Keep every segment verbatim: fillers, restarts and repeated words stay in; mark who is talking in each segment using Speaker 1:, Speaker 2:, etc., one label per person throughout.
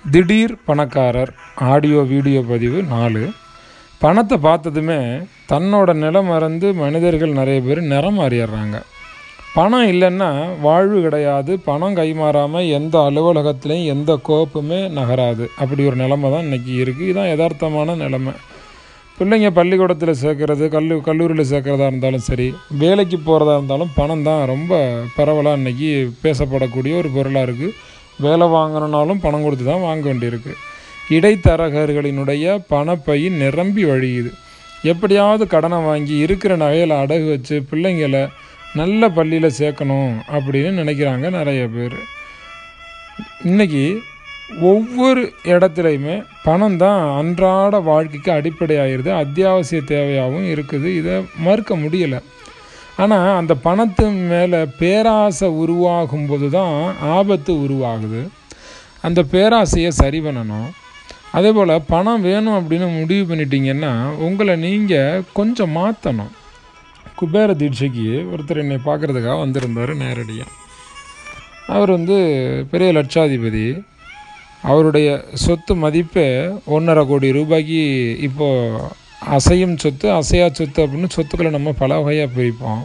Speaker 1: திடீர் பணக்காரர் audio video பதிவு நாலு. பணத்தை பார்த்ததுமே தன்னோட நிலம் மறந்து மனிதர்கள் நிறைய பேர் நிறம் மாறிடுறாங்க. பணம் இல்லைன்னா வாழ்வு கிடையாது. பணம் கைமாறாமல் எந்த அலுவலகத்துலேயும் எந்த கோப்புமே நகராது. அப்படி ஒரு நிலைமை தான் இன்றைக்கி இருக்குது. இதுதான் யதார்த்தமான நிலைமை. பிள்ளைங்க பள்ளிக்கூடத்தில் சேர்க்குறது, கல்லு கல்லூரியில் சேர்க்குறதா இருந்தாலும் சரி, வேலைக்கு போகிறதா இருந்தாலும் பணம் தான் ரொம்ப பரவலாக இன்றைக்கி பேசப்படக்கூடிய ஒரு பொருளாக இருக்குது. வேலை வாங்கணுன்னாலும் பணம் கொடுத்து தான் வாங்க வேண்டியிருக்கு. இடைத்தரகர்களினுடைய பணப்பை நிரம்பி வழியுது. எப்படியாவது கடனை வாங்கி இருக்கிற நகையில் அடகு வச்சு பிள்ளைங்களை நல்ல பள்ளியில் சேர்க்கணும் அப்படின்னு நினைக்கிறாங்க நிறைய பேர். இன்றைக்கி ஒவ்வொரு இடத்துலையுமே பணம் தான் அன்றாட வாழ்க்கைக்கு அடிப்படையாகிருது, அத்தியாவசிய தேவையாகவும் இருக்குது. இதை மறுக்க முடியலை. ஆனால் அந்த பணத்து மேலே பேராசை உருவாகும்போது தான் ஆபத்து உருவாகுது. அந்த பேராசையை சரி பண்ணணும். அதே போல் பணம் வேணும் அப்படின்னு முடிவு பண்ணிட்டீங்கன்னா உங்களை நீங்கள் கொஞ்சம் மாற்றணும். குபேர தீட்சைக்கு ஒருத்தர் என்னை பார்க்குறதுக்காக வந்திருந்தார் நேரடியாக. அவர் வந்து பெரிய லட்சாதிபதி. அவருடைய சொத்து மதிப்பே ஒன்றரை கோடி ரூபாய்க்கு இப்போது அசையும் சொத்து, அசையா சொத்து அப்படின்னு சொத்துக்களை நம்ம பல வகையாக பிரிப்போம்.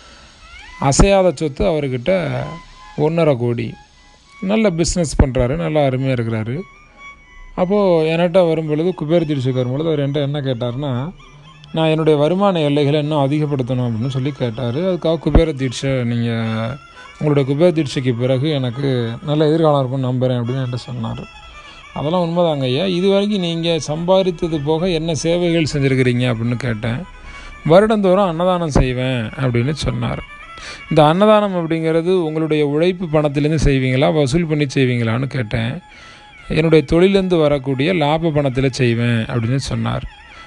Speaker 1: அசையாத சொத்து அவர்கிட்ட ஒன்றரை கோடி. நல்ல பிஸ்னஸ் பண்ணுறாரு, நல்லா அருமையாக இருக்கிறாரு. அப்போது என்கிட்ட வரும்பொழுது, குபேர தீட்சைக்கு வரும்பொழுது அவர் என்கிட்ட என்ன கேட்டார்னா, நான் என்னுடைய வருமான எல்லைகளை இன்னும் அதிகப்படுத்தணும் அப்படின்னு சொல்லி கேட்டார். அதுக்காக குபேர தீட்சை, நீங்கள் உங்களுடைய குபேர தீட்சைக்கு பிறகு எனக்கு நல்ல எதிர்காலம் இருக்கும்னு நம்புகிறேன் அப்படின்னு என்கிட்ட சொன்னார். அதெல்லாம் உண்மைதாங்க ஐயா. இது வரைக்கும் நீங்கள் சம்பாதித்தது போக என்ன சேவைகள் செஞ்சுருக்கிறீங்க அப்படின்னு கேட்டேன். வருடந்தோறும் அன்னதானம் செய்வேன் அப்படின்னு சொன்னார். இந்த அன்னதானம் அப்படிங்கிறது உங்களுடைய உழைப்பு பணத்திலேருந்து செய்வீங்களா, வசூல் பண்ணி செய்வீங்களான்னு கேட்டேன். என்னுடைய தொழிலேருந்து வரக்கூடிய லாப பணத்தில் செய்வேன் அப்படின்னு சொன்னார்.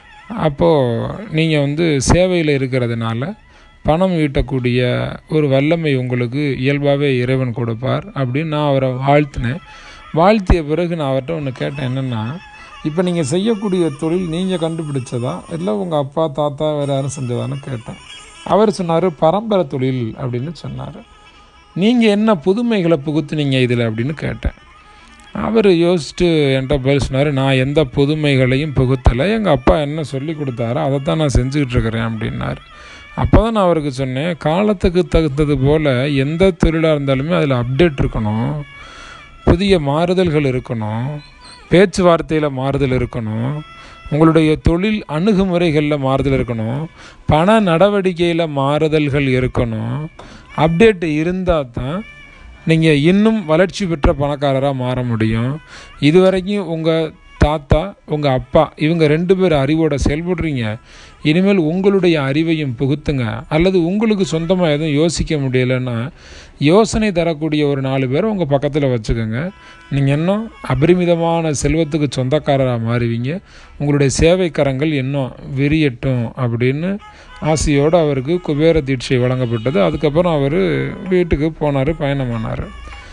Speaker 1: அப்போது நீங்கள் வந்து சேவையில் இருக்கிறதுனால பணம் ஈட்டக்கூடிய ஒரு வல்லமை உங்களுக்கு இயல்பாகவே இறைவன் கொடுப்பார் அப்படின்னு நான் அவரை வாழ்த்தினேன். வாழ்த்திய பிறகு நான் அவர்கிட்ட ஒன்று கேட்டேன். என்னென்னா, இப்போ நீங்கள் செய்யக்கூடிய தொழில் நீங்கள் கண்டுபிடிச்சதா இல்லை உங்கள் அப்பா தாத்தா வேறு யாரும் செஞ்சதான்னு கேட்டேன். அவர் சொன்னார், பரம்பரை தொழில் அப்படின்னு சொன்னார். நீங்கள் என்ன புதுமைகளை புகுத்துனீங்க இதில் அப்படின்னு கேட்டேன். அவர் யோசிச்சுட்டு என்கிட்ட பதில் சொன்னார், நான் எந்த புதுமைகளையும் புகுத்தலை, எங்கள் அப்பா என்ன சொல்லி கொடுத்தாரோ அதை தான் நான் செஞ்சுக்கிட்டு இருக்கிறேன் அப்படின்னார். அப்போ தான் நான் அவருக்கு சொன்னேன், காலத்துக்கு தகுந்தது போல் எந்த தொழிலாக இருந்தாலுமே அதில் அப்டேட் இருக்கணும், புதிய மாறுதல்கள் இருக்கணும், பேச்சுவார்த்தையில் மாறுதல் இருக்கணும், உங்களுடைய தொழில் அணுகுமுறைகளில் மாறுதல் இருக்கணும், பண நடவடிக்கையில் மாறுதல்கள் இருக்கணும். அப்டேட் இருந்தால் தான் நீங்கள் இன்னும் வளர்ச்சி பெற்ற பணக்காரராக மாற முடியும். இதுவரைக்கும் உங்கள் தாத்தா உங்கள் அப்பா இவங்க ரெண்டு பேர் அறிவோட செயல்படுறீங்க. இனிமேல் உங்களுடைய அறிவையும் புகுத்துங்க. அல்லது உங்களுக்கு சொந்தமாக எதுவும் யோசிக்க முடியலைன்னா யோசனை தரக்கூடிய ஒரு நாலு பேரை உங்கள் பக்கத்தில் வச்சுக்கோங்க. நீங்கள் இன்னும் அபரிமிதமான செல்வத்துக்கு சொந்தக்காரராக மாறுவீங்க. உங்களுடைய சேவைக்கரங்கள் இன்னும் விரியட்டும் அப்படின்னு ஆசையோடு அவருக்கு குபேர தீட்சை வழங்கப்பட்டது. அதுக்கப்புறம் அவர் வீட்டுக்கு போனார், பயணமானார்.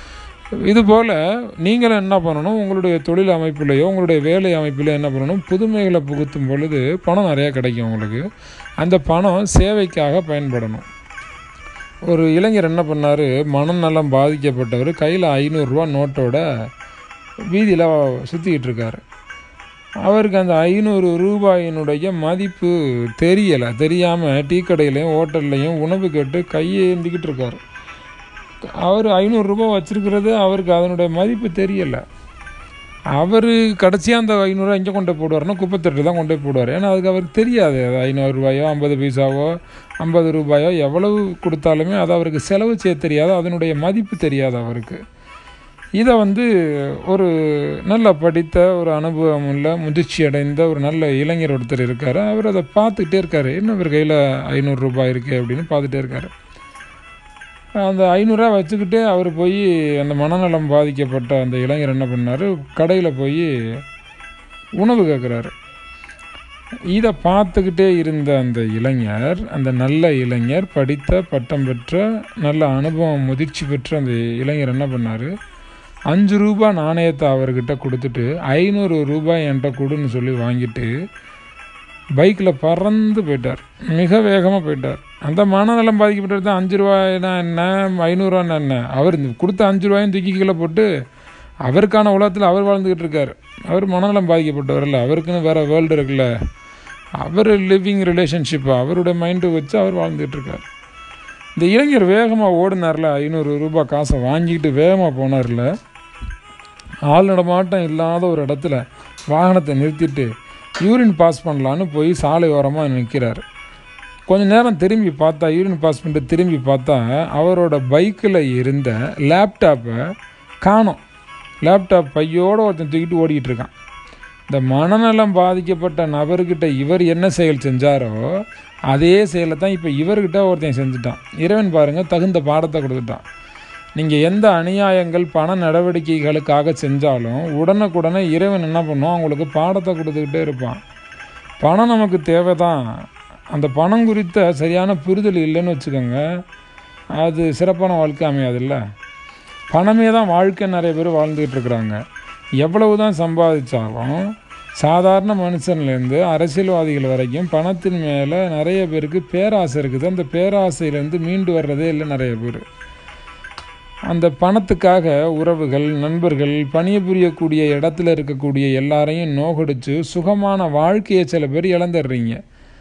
Speaker 1: இதுபோல் நீங்களும் என்ன பண்ணணும், உங்களுடைய தொழில் அமைப்பிலையோ உங்களுடைய வேலை அமைப்பிலையோ என்ன பண்ணணும், புதுமைகளை புகுத்தும் பொழுது பணம் நிறையா கிடைக்கும் உங்களுக்கு. அந்த பணம் சேவைக்காக பயன்படணும். ஒரு இளைஞர் என்ன பண்ணார், மனநலம் பாதிக்கப்பட்டவர், கையில் ஐநூறுரூவா நோட்டோட வீதியில் சுற்றிக்கிட்டு இருக்கார். அவருக்கு அந்த ஐநூறு ரூபாயினுடைய மதிப்பு தெரியலை. தெரியாமல் டீ கடையிலையும் ஹோட்டல்லையும் உணவு கேட்டு கையேந்திக்கிட்டு இருக்கார். அவர் ஐநூறுரூபா வச்சுருக்கிறது அவருக்கு அதனுடைய மதிப்பு தெரியலை. அவர் கடைசியாக அந்த ஐநூறுரூவா எங்கே கொண்டு போய் போடுவார்னா குப்பைத்தட்டு தான் கொண்டு போய் போடுவார். ஏன்னா அதுக்கு அவருக்கு தெரியாது, அது ஐநூறு ரூபாயோ ஐம்பது பைசாவோ ஐம்பது ரூபாயோ எவ்வளவு கொடுத்தாலுமே அது அவருக்கு செலவு செய்ய தெரியாது, அதனுடைய மதிப்பு தெரியாது அவருக்கு. இதை வந்து ஒரு நல்ல படித்த ஒரு அனுபவம் உள்ள முதிர்ச்சி அடைந்த ஒரு நல்ல இளைஞர் ஒருத்தர் இருக்கார். அவர் அதை பார்த்துக்கிட்டே இருக்கார். என்ன இவர் கையில் ஐநூறுரூபா இருக்குது அப்படின்னு பார்த்துட்டே இருக்கார். அந்த ஐநூறுரூவா வச்சுக்கிட்டே அவர் போய் அந்த மனநலம் பாதிக்கப்பட்ட அந்த இளைஞர் என்ன பண்ணார், கடையில் போய் உணவு கேட்குறாரு. இதை பார்த்துக்கிட்டே இருந்த அந்த இளைஞர், அந்த நல்ல இளைஞர், படித்த பட்டம் பெற்ற நல்ல அனுபவம் முதிர்ச்சி பெற்ற அந்த இளைஞர் என்ன பண்ணார், அஞ்சு ரூபா நாணயத்தை அவர்கிட்ட கொடுத்துட்டு ஐநூறு ரூபாய் என்கிட்ட கொடுன்னு சொல்லி வாங்கிட்டு பைக்கில் பறந்து போயிட்டார். மிக வேகமாக போயிட்டார். அந்த மனநலம் பாதிக்கப்பட்டது தான் அஞ்சு ரூபாய்னா என்ன, ஐநூறுரூவான்னா என்ன, அவர் கொடுத்த அஞ்சு ரூபாயும் தூக்கி கீழே போட்டு அவருக்கான உலகத்தில் அவர் வாழ்ந்துக்கிட்டு இருக்கார். அவர் மனநலம் பாதிக்கப்பட்டவர் இல்லை, அவருக்குன்னு வேறு வேர்ல்டு இருக்குல்ல, அவர் லிவிங் ரிலேஷன்ஷிப் அவருடைய மைண்டு வச்சு அவர் வாழ்ந்துக்கிட்டு இருக்கார். இந்த இளைஞர் வேகமாக ஓடினார்ல, ஐநூறு ரூபாய் காசை வாங்கிக்கிட்டு வேகமாக போனார்ல, ஆள் நடமாட்டம் இல்லாத ஒரு இடத்துல வாகனத்தை நிறுத்திட்டு யூரின் பாஸ் பண்ணலான்னு போய் சாலை ஓரமாக நிற்கிறார். கொஞ்சம் நேரம் திரும்பி பார்த்தா, யூரின் பாஸ் பண்ணிட்டு திரும்பி பார்த்தா அவரோட பைக்கில் இருந்த லேப்டாப்பை காணோம். லேப்டாப் பையோடு ஒருத்தன் தூக்கிட்டு ஓடிக்கிட்டு இருக்கான். இந்த மனநலம் பாதிக்கப்பட்ட நபர்கிட்ட இவர் என்ன செயல் செஞ்சாரோ அதே செயலை தான் இப்போ இவர்கிட்ட ஒருத்தன் செஞ்சுட்டான். இறைவன் பாருங்கள் தகுந்த பாடத்தை கொடுத்துட்டான். நீங்கள் எந்த அநியாயங்கள் பண நடவடிக்கைகளுக்காக செஞ்சாலும் உடனுக்குடனே இறைவன் என்ன பண்ணுவோம், அவங்களுக்கு பாடத்தை கொடுத்துக்கிட்டே இருப்பான். பணம் நமக்கு தேவை தான், அந்த பணம் குறித்த சரியான புரிதல் இல்லைன்னு வச்சுக்கோங்க, அது சிறப்பான வாழ்க்கை அமையாதுல்ல. பணமே தான் வாழ்க்கை நிறைய பேர் வாழ்ந்துக்கிட்டு இருக்கிறாங்க. எவ்வளவு தான் சம்பாதிச்சாலும் சாதாரண மனுஷன்லேருந்து அரசியல்வாதிகள் வரைக்கும் பணத்தின் மேலே நிறைய பேருக்கு பேராசை இருக்குது. அந்த பேராசையிலேருந்து மீண்டு வர்றதே இல்லை நிறைய பேர். அந்த பணத்துக்காக உறவுகள், நண்பர்கள், பணிபுரியக்கூடிய இடத்துல இருக்கக்கூடிய எல்லாரையும் நோகடிச்சு சுகமான வாழ்க்கையை சில பேர் இழந்துடுறீங்க.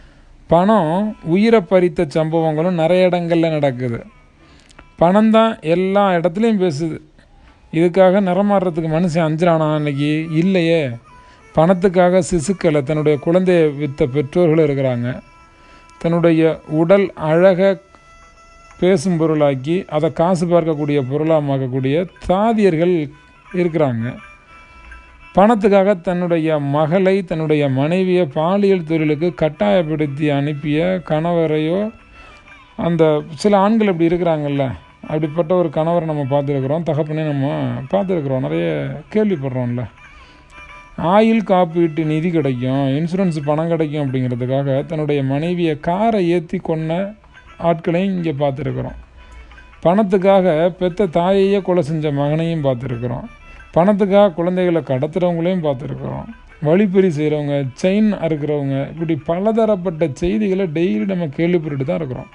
Speaker 1: பணம் உயிரை பறித்த சம்பவங்களும் நிறைய இடங்களில் நடக்குது. பணம் தான் எல்லா இடத்துலையும் பேசுது. இதுக்காக நிறமாறுறதுக்கு மனுஷன் அஞ்சுறானா அன்னைக்கு? இல்லையே. பணத்துக்காக சிசுக்களை, தன்னுடைய குழந்தையை விற்ற பெற்றோர்கள் இருக்கிறாங்க. தன்னுடைய உடல் அழகை பேசும் பொருளாக்கி அதை காசு பார்க்கக்கூடிய பொருளாமாக்கக்கூடிய தாதியர்கள் இருக்கிறாங்க. பணத்துக்காக தன்னுடைய மகளை, தன்னுடைய மனைவியை பாலியல் தொழிலுக்கு கட்டாயப்படுத்தி அனுப்பிய கணவரையோ, அந்த சில ஆண்கள் அப்படி இருக்கிறாங்கல்ல, அப்படிப்பட்ட ஒரு கணவரை நம்ம பார்த்துருக்குறோம், தகப்பனே நம்ம பார்த்துருக்குறோம், நிறைய கேள்விப்படுறோம்ல. ஆயுள் காப்பீட்டு நிதி கிடைக்கும், இன்சூரன்ஸ் பணம் கிடைக்கும் அப்படிங்கிறதுக்காக தன்னுடைய மனைவியை காரை ஏற்றி கொன்ன ஆட்களையும் இங்கே பார்த்துருக்குறோம். பணத்துக்காக பெற்ற தாயையே கொலை செஞ்ச மகனையும் பார்த்துருக்குறோம். பணத்துக்காக குழந்தைகளை கடத்துகிறவங்களையும் பார்த்துருக்குறோம். வழிப்பறி செய்கிறவங்க, செயின் அறுக்கிறவங்க, இப்படி பலதரப்பட்ட செய்திகளை டெய்லி நம்ம கேள்விப்பட்டு தான் இருக்கிறோம்.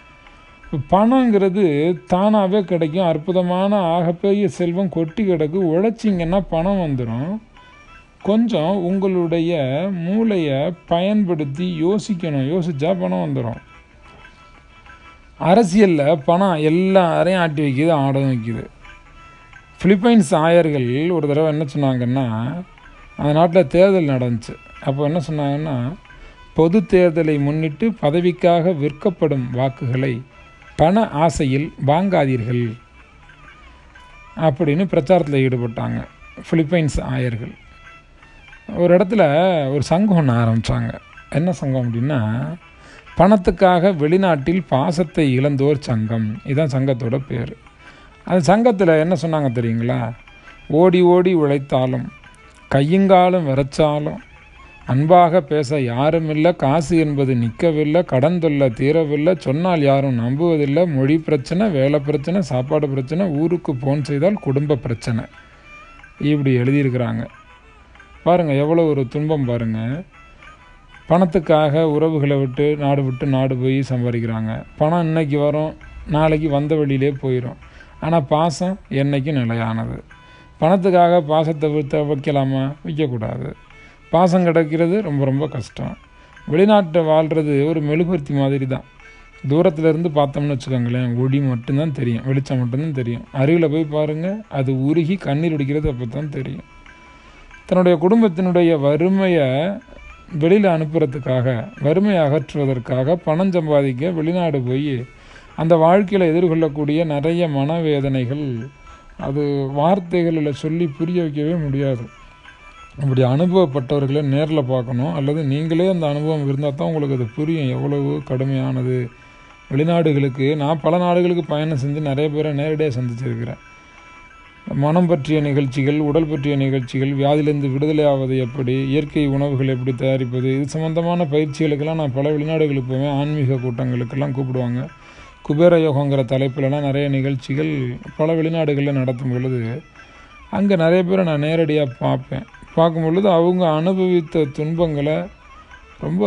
Speaker 1: பணங்கிறது தானாகவே கிடைக்கும், அற்புதமான ஆகப்பெரிய செல்வம் கொட்டி கிடக்கு. உழைச்சிங்கன்னா பணம் வந்துடும். கொஞ்சம் உங்களுடைய மூளையை பயன்படுத்தி யோசிக்கணும், யோசித்தா பணம் வந்துடும். அரசியலில் பணம் எல்லாரையும் ஆட்டி வைக்கிது, ஆட வைக்கிது. பிலிப்பைன்ஸ் ஆயர்கள் ஒரு தடவை என்ன சொன்னாங்கன்னா, அந்த நாட்டில் தேர்தல் நடந்துச்சு. அப்போ என்ன சொன்னாங்கன்னா, பொது தேர்தலை முன்னிட்டு பதவிக்காக விற்கப்படும் வாக்குகளை பண ஆசையில் வாங்காதீர்கள் அப்படின்னு பிரச்சாரத்தில் ஈடுபட்டாங்க பிலிப்பைன்ஸ் ஆயர்கள். ஒரு இடத்துல ஒரு சங்கம் ஒன்று ஆரம்பித்தாங்க. என்ன சங்கம் அப்படின்னா, பணத்துக்காக வெளிநாட்டில் பாசத்தை இழந்தோர் சங்கம். இதுதான் சங்கத்தோட பேர். அந்த சங்கத்தில் என்ன சொன்னாங்க தெரியுங்களா? ஓடி ஓடி உழைத்தாலும் கையுங்காலும் விரைச்சாலும் அன்பாக பேச யாரும் இல்லை, காசு என்பது நிற்கவில்லை, கடன் தொல்லை தீரவில்லை, சொன்னால் யாரும் நம்புவதில்லை, மொழி பிரச்சனை, வேலை பிரச்சனை, சாப்பாடு பிரச்சனை, ஊருக்கு ஃபோன் செய்தால் குடும்ப பிரச்சனை, இப்படி எழுதியிருக்கிறாங்க. பாருங்கள் எவ்வளோ ஒரு துன்பம் பாருங்கள். பணத்துக்காக உறவுகளை விட்டு நாடு விட்டு நாடு போய் சம்பாதிக்கிறாங்க. பணம் இன்னைக்கு வரும், நாளைக்கு வந்த வழியிலே போயிடும். ஆனால் பாசம் என்றைக்கும் நிலையானது. பணத்துக்காக பாசத்தை விற்ற வைக்கலாமா? வைக்கக்கூடாது. பாசம் கிடைக்கிறது ரொம்ப ரொம்ப கஷ்டம். வெளிநாட்டை வாழ்கிறது ஒரு மெழுகுவர்த்தி மாதிரி தான். தூரத்தில் இருந்து பார்த்தோம்னு வச்சுக்கோங்களேன், ஒளி மட்டும்தான் தெரியும், வெளிச்சம் மட்டும்தான் தெரியும். அருகில் போய் பாருங்கள், அது உருகி கண்ணீர் அடிக்கிறது அப்போ தான் தெரியும். தன்னுடைய குடும்பத்தினுடைய வறுமையை வெளியில் அனுப்புறதுக்காக, வறுமையை அகற்றுவதற்காக பணம் சம்பாதிக்க வெளிநாடு போய் அந்த வாழ்க்கையில் எதிர்கொள்ளக்கூடிய நிறைய மனவேதனைகள், அது வார்த்தைகளில் சொல்லி புரிய வைக்கவே முடியாது. அப்படி அனுபவப்பட்டவர்களை நேரில் பார்க்கணும், அல்லது நீங்களே அந்த அனுபவம் இருந்தால் தான் உங்களுக்கு அது புரியும் எவ்வளவு கடுமையானது. வெளிநாடுகளுக்கு நான் பல நாடுகளுக்கு பயணம் செஞ்சு நிறைய பேரை நேரடியாக சந்திச்சிருக்கிறேன். மனம் பற்றிய நிகழ்ச்சிகள், உடல் பற்றிய நிகழ்ச்சிகள், வியாதியிலேருந்து விடுதலை ஆவது எப்படி, இயற்கை உணவுகள் எப்படி தயாரிப்பது, இது சம்மந்தமான பயிற்சிகளுக்கெல்லாம் நான் பல வெளிநாடுகளுக்கு போவேன். ஆன்மீக கூட்டங்களுக்கெல்லாம் கூப்பிடுவாங்க. குபேர யோகங்கிற தலைப்பிலலாம் நிறைய நிகழ்ச்சிகள் பல வெளிநாடுகளில் நடத்தும் பொழுது அங்கே நிறைய பேரை நான் நேரடியாக பார்ப்பேன். பார்க்கும் பொழுது அவங்க அனுபவித்த துன்பங்களை ரொம்ப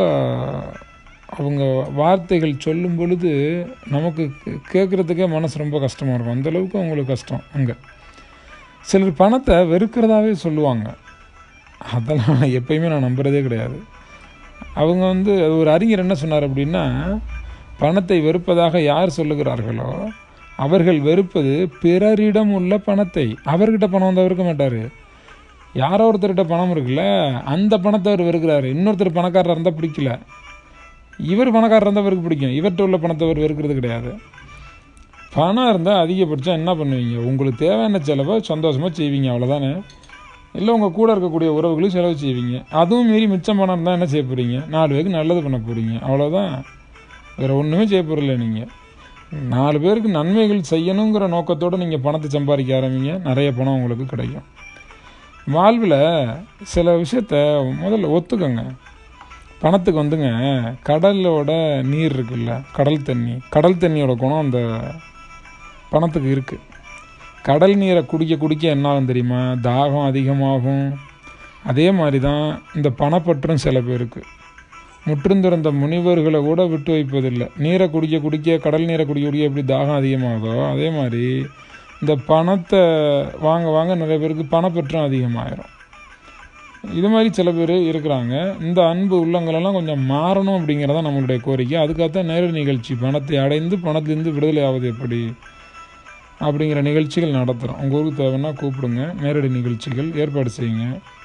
Speaker 1: அவங்க வார்த்தைகள் சொல்லும் பொழுது நமக்கு கேட்குறதுக்கே மனசு ரொம்ப கஷ்டமாக இருக்கும். அந்தளவுக்கு அவங்களுக்கு கஷ்டம். அங்கே சிலர் பணத்தை வெறுக்கிறதாவே சொல்லுவாங்க. அதெல்லாம் எப்பயுமே நான் நம்புகிறதே கிடையாது. அவங்க வந்து ஒரு அறிஞர் என்ன சொன்னார் அப்படின்னா, பணத்தை வெறுப்பதாக யார் சொல்லுகிறார்களோ அவர்கள் வெறுப்பது பிறரிடம் உள்ள பணத்தை. அவர்கிட்ட பணம் வந்து வெறுக்க மாட்டார். யாரோ ஒருத்தர்கிட்ட பணம் இருக்குல்ல, அந்த பணத்தை அவர் வெறுக்கிறாரு. இன்னொருத்தர் பணக்காரராக இருந்தால் பிடிக்கல, இவர் பணக்காரராக இருந்தால் அவருக்கு பிடிக்கும். இவர்கிட்ட உள்ள பணத்தை அவர் வெறுக்கிறது கிடையாது. பணம் இருந்தால் அதிகபட்சம் என்ன பண்ணுவீங்க, உங்களுக்கு தேவையான செலவை சந்தோஷமாக செய்வீங்க, அவ்வளோதானே. இல்லை உங்கள் கூட இருக்கக்கூடிய உறவுகளையும் செலவு செய்வீங்க. அதுவும் மீறி மிச்சம் பணம் இருந்தால் என்ன செய்ய போகிறீங்க, நாலு பேருக்கு நல்லது பண்ண போகிறீங்க, அவ்வளோதான். வேறு ஒன்றுமே செய்ய போகிறதில்ல. நீங்கள் நாலு பேருக்கு நன்மைகள் செய்யணுங்கிற நோக்கத்தோடு நீங்கள் பணத்தை சம்பாதிக்க ஆரம்பிங்க, நிறைய பணம் உங்களுக்கு கிடைக்கும். வாழ்வில் சில விஷயத்த முதல்ல ஒத்துக்கோங்க. பணத்துக்கு வந்துங்க கடலோட நீர் இருக்குல்ல, கடல் தண்ணி, கடல் தண்ணியோட குணம் அந்த பணத்துக்கு இருக்குது. கடல் நீரை குடிக்க குடிக்க என்ன ஆகும் தெரியுமா, தாகம் அதிகமாகும். அதே மாதிரி தான் இந்த பணப்பற்றும் சில பேருக்கு. முற்றிருந்த முனிவர்களை கூட விட்டு வைப்பதில்லை. நீரை குடிக்க குடிக்க, கடல் நீரை குடிக்க குடிக்க எப்படி தாகம் அதிகமாகுதோ அதே மாதிரி இந்த பணத்தை வாங்க வாங்க நிறைய பேருக்கு பணப்பற்றும் அதிகமாகிடும். இது மாதிரி சில பேர் இருக்கிறாங்க. இந்த அன்பு உள்ளங்களெல்லாம் கொஞ்சம் மாறணும் அப்படிங்கிறதான் நம்மளுடைய கோரிக்கை. அதுக்காகத்தான் நேரடி நிகழ்ச்சி பணத்தை அடைந்து பணத்திலிருந்து விடுதலை ஆவது எப்படி அப்படிங்கிற நிகழ்ச்சிகள் நடத்துகிறோம். உங்கள் ஊருக்கு தேவைன்னா கூப்பிடுங்க, நேரடி நிகழ்ச்சிகள் ஏற்பாடு செய்யுங்க.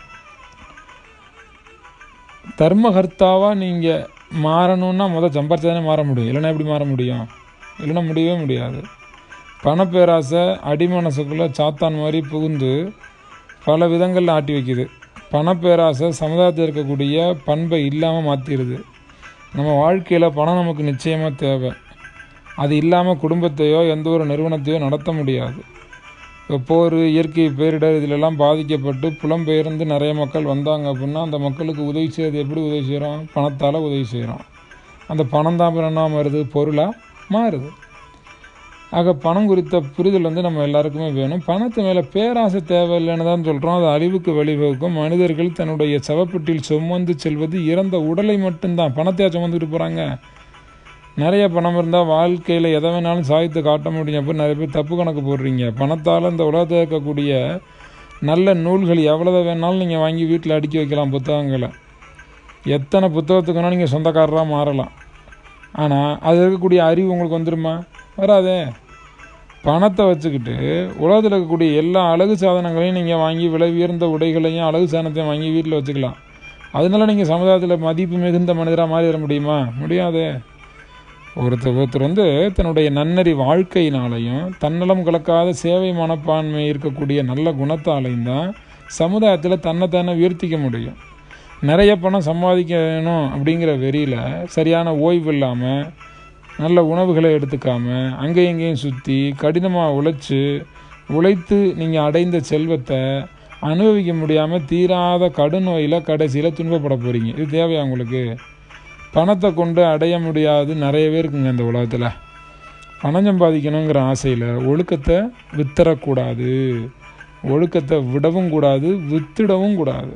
Speaker 1: தர்மகர்த்தாவாக நீங்கள் மாறணுன்னா முதல் சம்பாரிச்சாதானே மாற முடியும், இல்லைன்னா எப்படி மாற முடியும், இல்லைன்னா முடியவே முடியாது. பணப்பேராசை அடிமனசுக்குள்ளே சாத்தான் மாதிரி புகுந்து பல விதங்களில் ஆட்டி வைக்குது. பணப்பேராசை சமுதாயத்தில் இருக்கக்கூடிய பண்பை இல்லாமல் மாற்றிடுது. நம்ம வாழ்க்கையில் பணம் நமக்கு நிச்சயமாக தேவை. அது இல்லாமல் குடும்பத்தையோ எந்த ஒரு நிறுவனத்தையோ நடத்த முடியாது. இப்போ போர், இயற்கை பேரிடர் இதிலெல்லாம் பாதிக்கப்பட்டு புலம்பெயர்ந்து நிறைய மக்கள் வந்தாங்க அப்படின்னா அந்த மக்களுக்கு உதவி செய்கிறது எப்படி உதவி செய்கிறோம், பணத்தால் உதவி செய்கிறோம். அந்த பணம் தான் அப்புறம் என்ன மாறுது, பொருளாக மாறுது. ஆக பணம் குறித்த புரிதல் வந்து நம்ம எல்லாருக்குமே வேணும். பணத்து மேலே பேராசை தேவையில்லைன்னு தான் சொல்கிறோம். அது அழிவுக்கு வழிவகுக்கும். மனிதர்கள் தன்னுடைய சவப்பெட்டியில் சுமந்து செல்வது இறந்த உடலை மட்டும்தான். பணத்தையா சுமந்துட்டு போகிறாங்க. நிறைய பணம் இருந்தால் வாழ்க்கையில் எதை வேணாலும் சாதித்து காட்ட முடியும். அப்போ நிறைய பேர் தப்பு கணக்கு போடுறீங்க. பணத்தால் இந்த உலகத்தில் இருக்கக்கூடிய நல்ல நூல்கள் எவ்வளோ வேணாலும் நீங்கள் வாங்கி வீட்டில் அடுக்கி வைக்கலாம். புத்தகங்களை எத்தனை புத்தகத்துக்கு வேணால் நீங்கள் சொந்தக்காரராக மாறலாம். ஆனால் அது இருக்கக்கூடிய அறிவு உங்களுக்கு வந்துடுமா, வராதே. பணத்தை வச்சுக்கிட்டு உலகத்தில் இருக்கக்கூடிய எல்லா அழகு சாதனங்களையும் நீங்கள் வாங்கி விலை உயர்ந்த உடைகளையும் அழகு சாதனத்தையும் வாங்கி வீட்டில் வச்சுக்கலாம். அதனால நீங்கள் சமுதாயத்தில் மதிப்பு மிகுந்த மனிதராக மாறிட முடியுமா, முடியாதே. ஒருத்தர் ஒருத்தர் வந்து தன்னுடைய நன்னறி வாழ்க்கையினாலையும் தன்னலம் கலக்காத சேவை மனப்பான்மை இருக்கக்கூடிய நல்ல குணத்தாலையும் தான் சமுதாயத்தில் தன்னைத்தானே உயர்த்திக்க முடியும். நிறைய பணம் சம்பாதிக்கணும் அப்படிங்கிற வெறியில் சரியான ஓய்வு இல்லாமல் நல்ல உணவுகளை எடுத்துக்காமல் அங்கேயும் இங்கேயும் சுற்றி கடினமாக உழைச்சி உழைத்து நீங்கள் அடைந்த செல்வத்தை அனுபவிக்க முடியாமல் தீராத கடுநோயில் கடைசியில் துன்பப்பட போகிறீங்க. இது தேவையா உங்களுக்கு? பணத்தை கொண்டு அடைய முடியாது நிறைய பேர் இருக்குங்க இந்த உலகத்தில். பணம் சம்பாதிக்கணுங்கிற ஆசையில் ஒழுக்கத்தை வித்துறக்கூடாது, ஒழுக்கத்தை விடவும் கூடாது, வித்துடவும் கூடாது.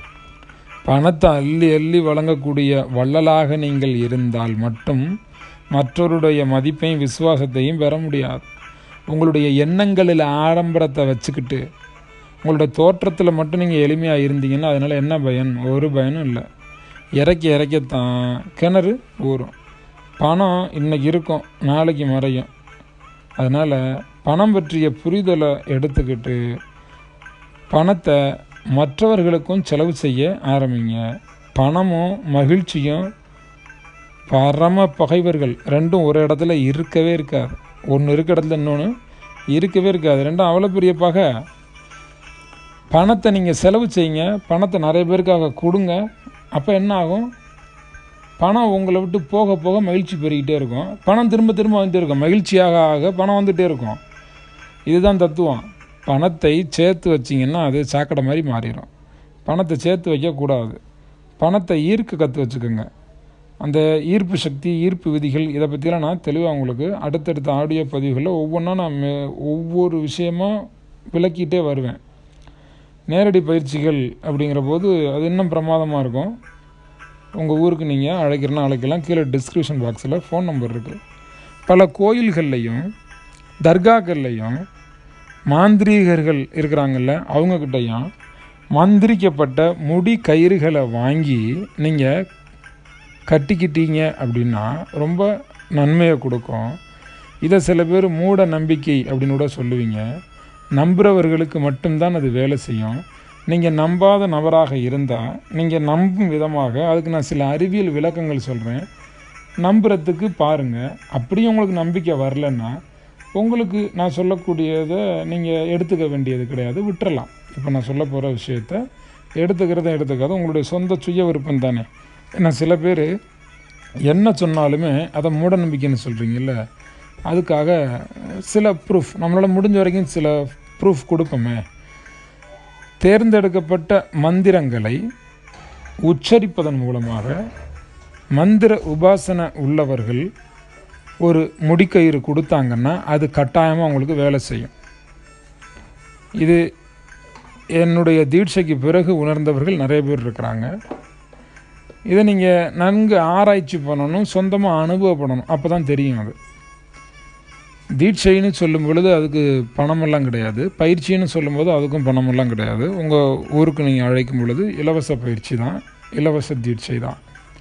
Speaker 1: பணத்தை அள்ளி அள்ளி வழங்கக்கூடிய வள்ளலாக நீங்கள் இருந்தால் மட்டும் மற்றவருடைய மதிப்பையும் விசுவாசத்தையும் பெற முடியாது. உங்களுடைய எண்ணங்களில் ஆடம்பரத்தை வச்சுக்கிட்டு உங்களுடைய தோற்றத்தில் மட்டும் நீங்கள் எளிமையாக இருந்தீங்கன்னா அதனால் என்ன பயன்? ஒரு பயனும் இல்லை. இறக்க இறக்கத்தான் கிணறு ஊறும். பணம் இன்றைக்கி இருக்கும், நாளைக்கு மறையும். அதனால் பணம் பற்றிய புரிதலை எடுத்துக்கிட்டு பணத்தை மற்றவர்களுக்கும் செலவு செய்ய ஆரம்பிங்க. பணமும் மகிழ்ச்சியும் பரம பகைவர்கள். ரெண்டும் ஒரு இடத்துல இருக்கவே இருக்காது. ஒன்று இருக்க இடத்துல இன்னொன்று இருக்கவே இருக்காது. ரெண்டும் அவ்வளோ பெரிய பகை. பணத்தை நீங்கள் செலவு செய்யுங்க, பணத்தை நிறைய பேருக்காக கொடுங்க. அப்போ என்ன ஆகும்? பணம் உங்களை விட்டு போக போக மகிழ்ச்சி பெருகிட்டே இருக்கும். பணம் திரும்ப திரும்ப வந்துட்டே இருக்கும். மகிழ்ச்சியாக ஆக பணம் வந்துகிட்டே இருக்கும். இதுதான் தத்துவம். பணத்தை சேர்த்து வச்சிங்கன்னா அது சாக்கடை மாதிரி மாறிடும். பணத்தை சேர்த்து வைக்கக்கூடாது. பணத்தை ஈர்க்க கற்று வச்சுக்கோங்க. அந்த ஈர்ப்பு சக்தி, ஈர்ப்பு விதிகள், இதை பற்றிலாம் நான் தெளிவாக உங்களுக்கு அடுத்தடுத்த ஆடியோ பதிவுகளில் ஒவ்வொன்றா நான் ஒவ்வொரு விஷயமாக விளக்கிட்டே வருவேன். நேரடி பயிற்சிகள் அப்படிங்கிற போது அது இன்னும் பிரமாதமாக இருக்கும். உங்கள் ஊருக்கு நீங்கள் அழைக்கிறனா அழைக்கலாம். கீழே டிஸ்கிரிப்ஷன் பாக்ஸில் ஃபோன் நம்பர் இருக்குது. பல கோயில்கள்லையும் தர்காக்கள்லையும் மாந்திரீகர்கள் இருக்கிறாங்கல்ல, அவங்கக்கிட்டையும் மந்திரிக்கப்பட்ட முடி கயிறுகளை வாங்கி நீங்கள் கட்டிக்கிட்டீங்க அப்படின்னா ரொம்ப நன்மையை கொடுக்கும். இதை சில பேர் மூட நம்பிக்கை அப்படின்னு கூட சொல்லுவீங்க. நம்புகிறவர்களுக்கு மட்டும்தான் அது வேலை செய்யும். நீங்கள் நம்பாத நபராக இருந்தால் நீங்கள் நம்பும் விதமாக அதுக்கு நான் சில அறிவியல் விளக்கங்கள் சொல்கிறேன், நம்புறதுக்கு பாருங்கள். அப்படியும் உங்களுக்கு நம்பிக்கை வரலன்னா உங்களுக்கு நான் சொல்லக்கூடியதை நீங்கள் எடுத்துக்க வேண்டியது கிடையாது, விட்டுறலாம். இப்போ நான் சொல்ல போகிற விஷயத்த எடுத்துக்கிறத எடுத்துக்காத உங்களுடைய சொந்த சுய விருப்பம் தானே. ஏன்னா சில பேர் என்ன சொன்னாலுமே அதை மூட நம்பிக்கைன்னு சொல்கிறீங்கல்ல, அதுக்காக சில ப்ரூஃப் நம்மளால் முடிஞ்ச வரைக்கும் சில ப்ரூஃப் கொடுப்போமே. தேர்ந்தெடுக்கப்பட்ட மந்திரங்களை உச்சரிப்பதன் மூலமாக மந்திர உபாசனை உள்ளவர்கள் ஒரு முடிக்கயிறு கொடுத்தாங்கன்னா அது கட்டாயமாக அவங்களுக்கு வேலை செய்யும். இது என்னுடைய தீட்சைக்கு பிறகு உணர்ந்தவர்கள் நிறைய பேர் இருக்கிறாங்க. இதை நீங்கள் நன்கு ஆராய்ச்சி பண்ணணும், சொந்தமாக அனுபவப்படணும், அப்போ தான் தெரியும். அது தீட்சைன்னு சொல்லும் பொழுது அதுக்கு பணமெல்லாம் கிடையாது, பயிற்சின்னு சொல்லும்போது அதுக்கும் பணமெல்லாம் கிடையாது. உங்கள் ஊருக்கு நீங்கள் அழைக்கும் பொழுது இலவச பயிற்சி தான், இலவச தீட்சை தான்.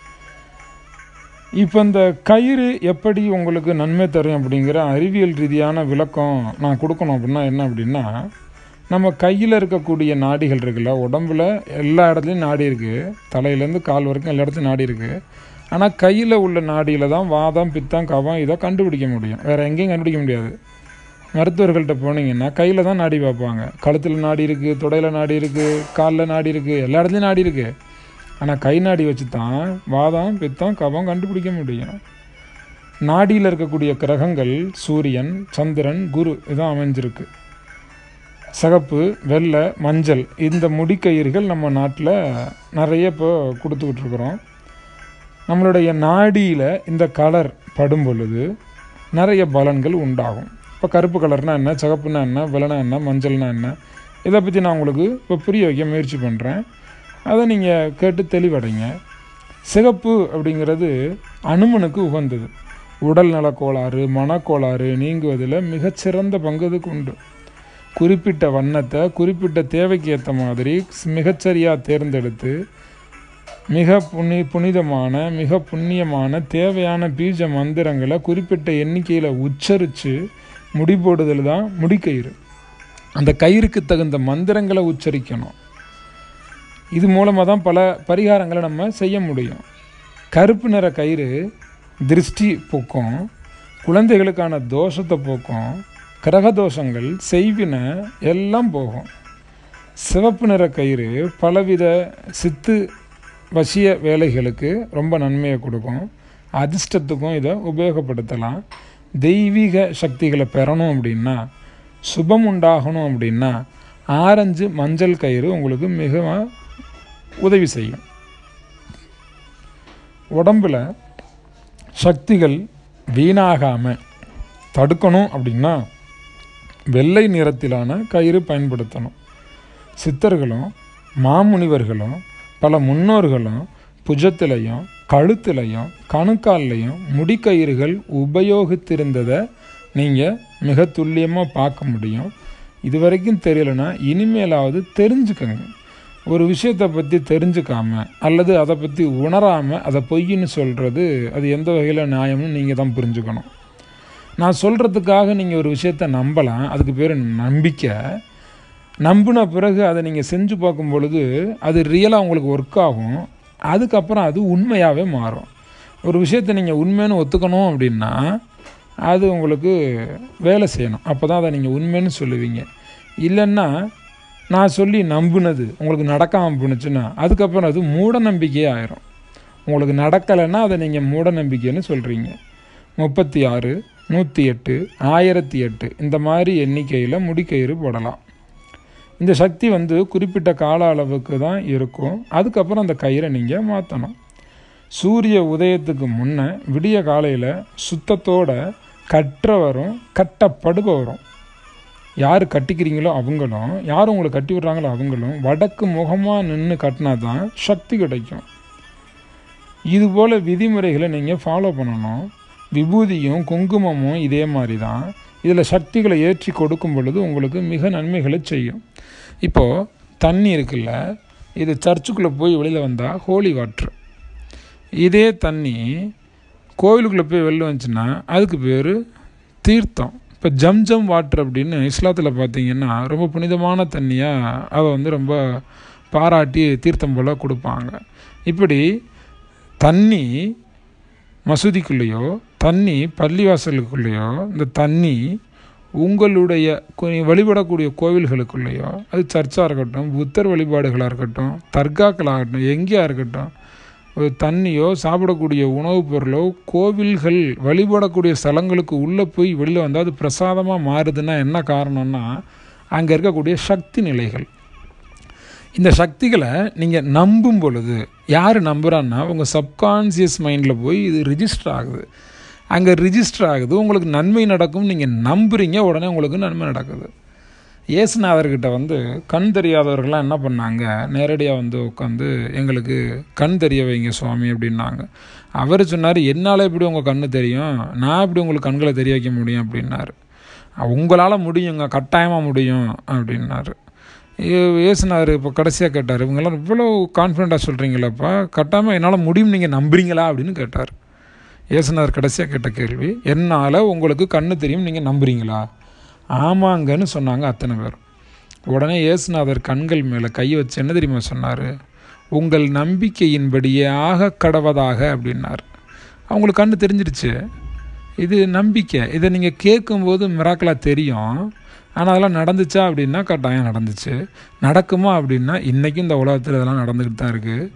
Speaker 1: இப்போ இந்த கயிறு எப்படி உங்களுக்கு நன்மை தரும் அப்படிங்கிற அறிவியல் ரீதியான விளக்கம் நான் கொடுக்கணும். அப்படின்னா என்ன அப்படின்னா, நம்ம கையில் இருக்கக்கூடிய நாடிகள் இருக்குல்ல, உடம்புல எல்லா இடத்துலையும் நாடி இருக்குது, தலையிலேருந்து கால் வரைக்கும் எல்லா இடத்துலையும் நாடி இருக்குது. ஆனால் கையில் உள்ள நாடியில் தான் வாதம், பித்தம், கபம் இதை கண்டுபிடிக்க முடியும், வேறு எங்கேயும் கண்டுபிடிக்க முடியாது. மருத்துவர்கள்ட்ட போனீங்கன்னா கையில் தான் நாடி பார்ப்பாங்க. கழுத்தில் நாடி இருக்குது, தொடையில் நாடி இருக்குது, காலில் நாடி இருக்குது, எல்லா இடத்துலையும் நாடி இருக்குது. ஆனால் கை நாடி வச்சு தான் வாதம், பித்தம், கபம் கண்டுபிடிக்க முடியும். நாடியில் இருக்கக்கூடிய கிரகங்கள் சூரியன், சந்திரன், குரு இதான் அமைஞ்சிருக்கு. சிகப்பு, வெள்ளை, மஞ்சள் இந்த முடிக்கயிறுகள் நம்ம நாட்டில் நிறைய இப்போ கொடுத்துக்கிட்டு இருக்கிறோம். நம்மளுடைய நாடியில் இந்த கலர் படும் பொழுது நிறைய பலன்கள் உண்டாகும். இப்போ கருப்பு கலர்னால் என்ன, சிகப்புனா என்ன, வெள்ளைனா என்ன, மஞ்சள்னா என்ன, இதை பற்றி நான் உங்களுக்கு இப்போ புரிய வைக்க முயற்சி பண்ணுறேன். அதை நீங்கள் கேட்டு தெளிவடைங்க. சிகப்பு அப்படிங்கிறது அனுமனுக்கு உகந்தது. உடல் நலக்கோளாறு, மனக்கோளாறு நீங்குவதில் மிகச்சிறந்த பங்கு இதுக்கு உண்டு. குறிப்பிட்ட வண்ணத்தை குறிப்பிட்ட தேவைக்கு ஏற்ற மாதிரி மிகச்சரியாக தேர்ந்தெடுத்து மிக புனி புனிதமான மிக புண்ணியமான தேவையான பீஜ மந்திரங்களை குறிப்பிட்ட எண்ணிக்கையில் உச்சரித்து முடிபோடுதல் தான் முடிக்கயிறு. அந்த கயிறுக்கு தகுந்த மந்திரங்களை உச்சரிக்கணும். இது மூலமாக தான் பல பரிகாரங்களை நம்ம செய்ய முடியும். கருப்பு நிற கயிறு திருஷ்டி போக்கும், குழந்தைகளுக்கான தோஷத்தை போக்கும், கிரகதோஷங்கள், செய்வினை எல்லாம் போகும். சிவப்பு நிற கயிறு பலவித சித்து வசிய வேலைகளுக்கு ரொம்ப நன்மையை கொடுக்கும். அதிர்ஷ்டத்துக்கும் இதை உபயோகப்படுத்தலாம். தெய்வீக சக்திகளை பெறணும் அப்படின்னா, சுபம் உண்டாகணும் அப்படின்னா ஆரஞ்சு மஞ்சள் கயிறு உங்களுக்கு மிகவும் உதவி செய்யும். உடம்பில் சக்திகள் வீணாகாமல் தடுக்கணும் அப்படின்னா வெள்ளை நிறத்திலான கயிறு பயன்படுத்தணும். சித்தர்களும் மாமுனிவர்களும் பல முன்னோர்களும் புஜத்திலையும் கழுத்துலையும் கணுக்கால்லையும் முடிக்கயிறுகள் உபயோகித்திருந்ததை நீங்கள் மிக துல்லியமாக பார்க்க முடியும். இது வரைக்கும் தெரியலைன்னா இனிமேலாவது தெரிஞ்சுக்கங்க. ஒரு விஷயத்தை பற்றி தெரிஞ்சுக்காமல் அல்லது அதை பற்றி உணராமல் அதை பொய்ன்னு சொல்கிறது அது எந்த வகையில் நியாயம்னு நீங்கள் தான் புரிஞ்சுக்கணும். நான் சொல்கிறதுக்காக நீங்கள் ஒரு விஷயத்தை நம்பலாம், அதுக்கு பேர் நம்பிக்கை. நம்பின பிறகு அதை நீங்கள் செஞ்சு பார்க்கும் பொழுது அது ரியலாக உங்களுக்கு ஒர்க் ஆகும். அதுக்கப்புறம் அது உண்மையாகவே மாறும். ஒரு விஷயத்தை நீங்கள் உண்மைன்னு ஒத்துக்கணும் அப்படின்னா அது உங்களுக்கு வேலை செய்யணும், அப்போ தான் அதை நீங்கள் உண்மைன்னு சொல்லுவீங்க. இல்லைன்னா நான் சொல்லி நம்பினது உங்களுக்கு நடக்காமல் போணுச்சுன்னா அதுக்கப்புறம் அது மூட நம்பிக்கையே ஆயிரும். உங்களுக்கு நடக்கலைன்னா அதை நீங்கள் மூட நம்பிக்கைன்னு சொல்கிறீங்க. முப்பத்தி ஆறு, நூற்றி எட்டு, ஆயிரத்தி எட்டு இந்த மாதிரி எண்ணிக்கையில் முடிக்கயிறு போடலாம். இந்த சக்தி வந்து குறிப்பிட்ட கால அளவுக்கு தான் இருக்கும். அதுக்கப்புறம் அந்த கயிறை நீங்கள் மாற்றணும். சூரிய உதயத்துக்கு முன்னே விடிய காலையில் சுத்தத்தோட கற்றவரும் கட்டப்படுபவரும், யார் கட்டிக்கிறீங்களோ அவங்களும் யார் உங்களை கட்டி விடுறாங்களோ அவங்களும் வடக்கு முகமாக நின்று கட்டினா தான் சக்தி கிடைக்கும். இதுபோல் விதிமுறைகளை நீங்கள் ஃபாலோ பண்ணணும். விபூதியும் குங்குமமும் இதே மாதிரி தான். இதில் சக்திகளை ஏற்றி கொடுக்கும் பொழுது உங்களுக்கு மிக நன்மைகளை செய்யும். இப்போது தண்ணி இருக்குல்ல, இது சர்ச்சுக்குள்ளே போய் வெளியில் வந்தால் ஹோலி வாட்ரு. இதே தண்ணி கோவிலுக்குள்ளே போய் வெளில வந்துச்சுன்னா அதுக்கு பேர் தீர்த்தம். இப்போ ஜம்ஜம் வாட்ரு அப்படின்னு இஸ்லாத்தில் பார்த்திங்கன்னா ரொம்ப புனிதமான தண்ணியாக அதை வந்து ரொம்ப பாராட்டி தீர்த்தம் போல் கொடுப்பாங்க. இப்படி தண்ணி மசூதிக்குள்ளேயோ தண்ணி பள்ளிவாசலுக்குள்ளேயோ இந்த தண்ணி உங்களுடைய வழிபடக்கூடிய கோவில்களுக்குள்ளேயோ, அது சர்ச்சாக இருக்கட்டும், புத்தர் வழிபாடுகளாக இருக்கட்டும், தர்காக்களாகட்டும், எங்கேயா இருக்கட்டும், ஒரு தண்ணியோ சாப்பிடக்கூடிய உணவுப் பொருளோ கோவில்கள் வழிபடக்கூடிய ஸ்தலங்களுக்கு உள்ளே போய் வெளியில் வந்தால் அது பிரசாதமாக மாறுதுன்னா என்ன காரணம்னா அங்கே இருக்கக்கூடிய சக்தி நிலைகள். இந்த சக்திகளை நீங்கள் நம்பும் பொழுது யார் நம்புகிறான்னா உங்கள் சப்கான்சியஸ் மைண்டில் போய் இது ரிஜிஸ்டர் ஆகுது. அங்கே ரிஜிஸ்டர் ஆகுது, உங்களுக்கு நன்மை நடக்கும், நீங்கள் நம்புறீங்க, உடனே உங்களுக்கு நன்மை நடக்குது. இயேசுநாதர்கிட்ட வந்து கண் தெரியாதவர்கள்லாம் என்ன பண்ணாங்க, நேரடியாக வந்து உட்காந்து எங்களுக்கு கண் தெரிய வைங்க சுவாமி அப்படின்னாங்க. அவர் சொன்னார், என்னால் எப்படி உங்கள் கண் தெரியும், நான் எப்படி உங்களுக்கு கண்களை தெரிய வைக்க முடியும் அப்படின்னாரு. உங்களால் முடியுங்க, கட்டாயமாக முடியும் அப்படின்னாரு. இயேசுநாதர் இப்போ கடைசியாக கேட்டார், இவங்கெல்லாம் இவ்வளோ கான்ஃபிடெண்ட்டாக சொல்கிறீங்களாப்பா, கட்டாயமாக என்னால் முடியும் நீங்கள் நம்புறீங்களா அப்படின்னு கேட்டார். இயேசுநாதர் கடைசியாக கேட்ட கேள்வி, என்னால் உங்களுக்கு கண்ணு தெரியும் நீங்கள் நம்புறீங்களா? ஆமாங்கன்னு சொன்னாங்க அத்தனை பேர். உடனே இயேசுநாதர் கண்கள் மேலே கை வச்சு என்ன தெரியுமா சொன்னார், உங்கள் நம்பிக்கையின்படியே ஆக கடவதாக அப்படின்னார். அவங்களுக்கு கண்ணு தெரிஞ்சிருச்சு. இது நம்பிக்கை. இதை நீங்கள் கேட்கும்போது மிராக்கலாக தெரியும். ஆனால் அதெல்லாம் நடந்துச்சா அப்படின்னா கட்டாயம் நடந்துச்சு. நடக்குமா அப்படின்னா இன்றைக்கும் இந்த உலகத்தில் இதெல்லாம் நடந்துக்கிட்டு தான் இருக்குது.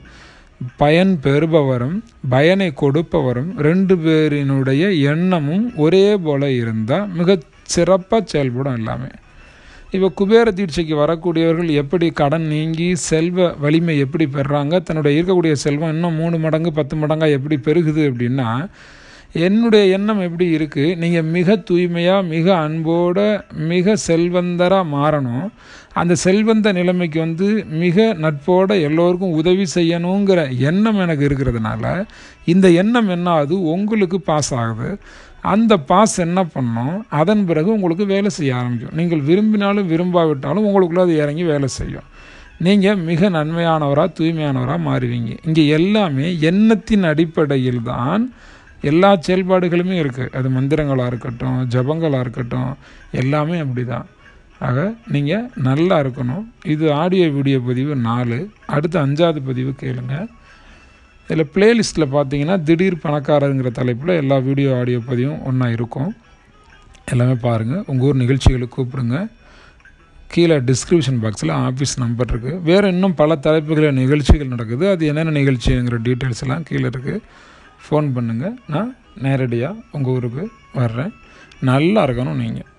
Speaker 1: பயன் பெறுபவரும் பயனை கொடுப்பவரும் ரெண்டு பேரினுடைய எண்ணமும் ஒரே போல் இருந்தால் மிக சிறப்பாக செயல்படும் எல்லாமே. இப்போ குபேர தீட்சைக்கு வரக்கூடியவர்கள் எப்படி கடன் நீங்கி செல்வ வலிமை எப்படி பெறுறாங்க, தன்னுடைய இருக்கக்கூடிய செல்வம் இன்னும் மூணு மடங்கு பத்து மடங்காக எப்படி பெருகுது அப்படின்னா, என்னுடைய எண்ணம் எப்படி இருக்குது, நீங்கள் மிக தூய்மையாக மிக அன்போடு மிக செல்வந்தராக மாறணும், அந்த செல்வந்த நிலைமைக்கு வந்து மிக நட்போடு எல்லோருக்கும் உதவி செய்யணுங்கிற எண்ணம் எனக்கு இருக்கிறதுனால இந்த எண்ணம் என்ன ஆகுது, உங்களுக்கு பாஸ் ஆகுது. அந்த பாஸ் என்ன பண்ணோம், அதன் பிறகு உங்களுக்கு வேலை செய்ய ஆரம்பிக்கும். நீங்கள் விரும்பினாலும் விரும்பாவிட்டாலும் உங்களுக்குள்ள அது இறங்கி வேலை செய்யும். நீங்கள் மிக நன்மையானவராக தூய்மையானவராக மாறுவீங்க. இங்கே எல்லாமே எண்ணத்தின் அடிப்படையில் தான் எல்லா செயல்பாடுகளுமே இருக்குது. அது மந்திரங்களாக இருக்கட்டும், ஜபங்களாக இருக்கட்டும், எல்லாமே அப்படி தான். ஆக நீங்கள் நல்லா இருக்கணும். இது ஆடியோ வீடியோ பதிவு நாலு. அடுத்து அஞ்சாவது பதிவு கேளுங்க. இதில் பிளேலிஸ்ட்டில் பார்த்தீங்கன்னா திடீர் பணக்காரங்கிற தலைப்பில் எல்லா வீடியோ ஆடியோ பதிவும் ஒன்றா இருக்கும். எல்லாமே பாருங்கள். உங்கள் ஊர் நிகழ்ச்சிகளுக்கு கூப்பிடுங்க. கீழே டிஸ்கிரிப்ஷன் பாக்ஸில் ஆஃபீஸ் நம்பர் இருக்குது. வேறு இன்னும் பல தலைப்புகளில் நிகழ்ச்சிகள் நடக்குது. அது என்னென்ன நிகழ்ச்சிங்கிற டீட்டெயில்ஸ் எல்லாம் கீழே இருக்குது. ஃபோன் பண்ணுங்கள். நான் நேரடியாக உங்கள் ஊருக்கு வர்றேன். நல்லா இருக்கணும் நீங்கள்.